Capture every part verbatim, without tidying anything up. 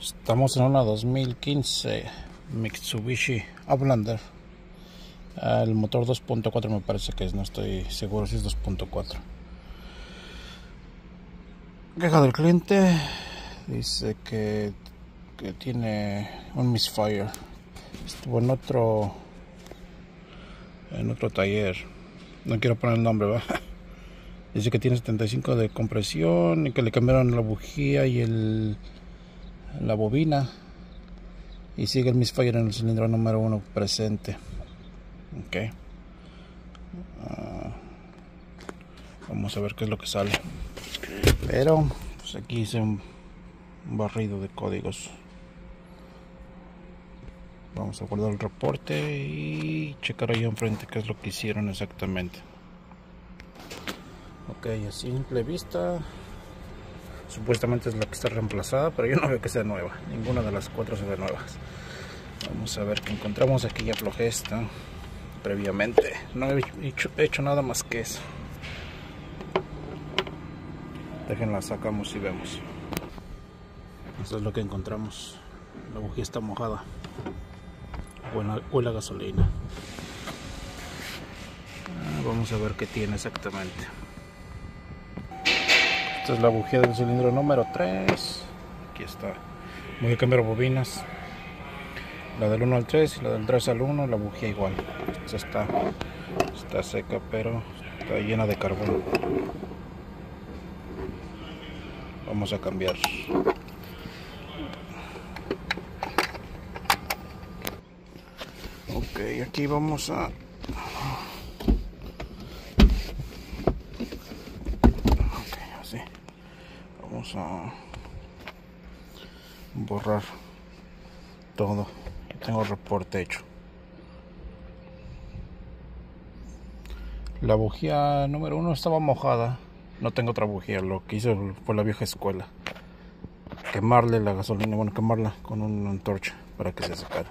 Estamos en una dos mil quince Mitsubishi Outlander. El motor dos punto cuatro me parece que es, no estoy seguro si es dos punto cuatro. Queja del cliente, dice que, que tiene un misfire. Estuvo en otro en otro taller, no quiero poner el nombre, ¿va? Dice que tiene setenta y cinco de compresión y que le cambiaron la bujía y el la bobina, y sigue el misfire en el cilindro número uno presente. Ok, uh, vamos a ver qué es lo que sale, pero pues aquí hice un barrido de códigos. Vamos a guardar el reporte y checar ahí enfrente qué es lo que hicieron exactamente. Ok, a simple vista supuestamente es la que está reemplazada, pero yo no veo que sea nueva. Ninguna de las cuatro se ve nuevas. Vamos a ver qué encontramos. Aquí ya aflojé esta previamente. No he hecho, he hecho nada más que eso. Déjenla, sacamos y vemos. Eso es lo que encontramos. La bujía está mojada. Huele, huele a gasolina. Ah, vamos a ver qué tiene exactamente. Esta es la bujía del cilindro número tres. Aquí está. Voy a cambiar bobinas. La del uno al tres y la del tres al uno. La bujía igual. Esta está, está seca, pero está llena de carbón. Vamos a cambiar. Ok, aquí vamos a... Vamos a borrar todo. Ya tengo el reporte hecho. La bujía número uno estaba mojada. No tengo otra bujía. Lo que hice fue la vieja escuela. Quemarle la gasolina. Bueno, quemarla con una antorcha para que se secara.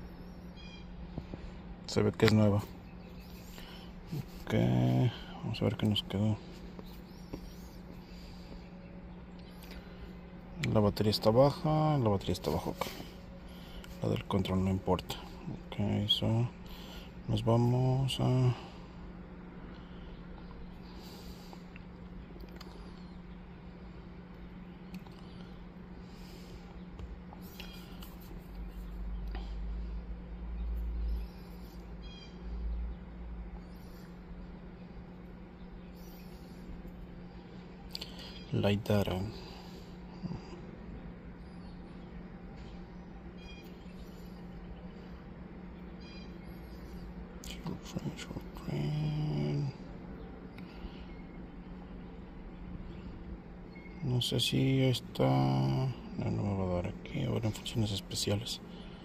Se ve que es nueva. Ok, vamos a ver qué nos quedó. La batería está baja, la batería está baja acá. La del control no importa. Ok, eso. Nos vamos a... Light data. No sé si está... No, no me va a dar aquí. Ahora en funciones especiales.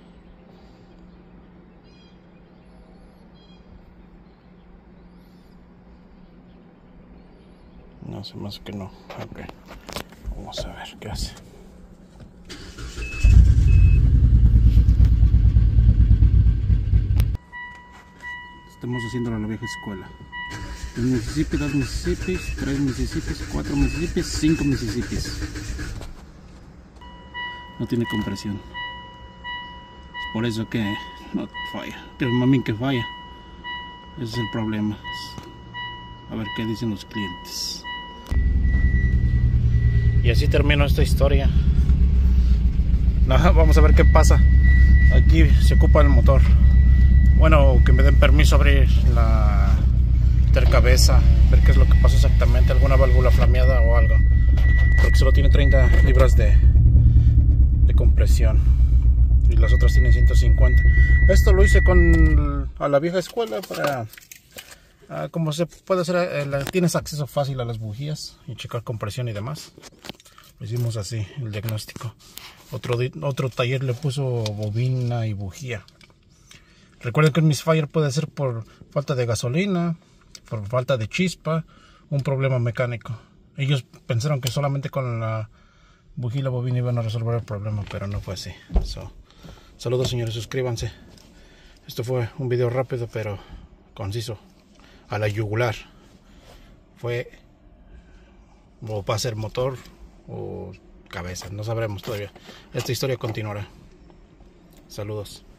No sé, más que no. Ok, vamos a ver qué hace. Estamos haciendo la vieja escuela. Un Mississippi, dos Mississippis, tres Mississippis, cuatro Mississippis, cinco Mississippis. No tiene compresión. Es por eso que no falla. Pero mami que falla. Ese es el problema. A ver qué dicen los clientes. Y así termino esta historia. No, vamos a ver qué pasa. Aquí se ocupa el motor. Bueno, que me den permiso a abrir la intercabeza, ver qué es lo que pasa exactamente, alguna válvula flameada o algo, porque solo tiene treinta libras de, de compresión y las otras tienen ciento cincuenta. Esto lo hice con a la vieja escuela para, uh, como se puede hacer, eh, tienes acceso fácil a las bujías y checar compresión y demás. Lo hicimos así, el diagnóstico. Otro, otro taller le puso bobina y bujía. Recuerden que el misfire puede ser por falta de gasolina, por falta de chispa, un problema mecánico. Ellos pensaron que solamente con la bujía y la bobina iban a resolver el problema, pero no fue así. So, saludos señores, suscríbanse. Esto fue un video rápido pero conciso, a la yugular. Fue o va a ser motor o cabeza. No sabremos todavía. Esta historia continuará. Saludos.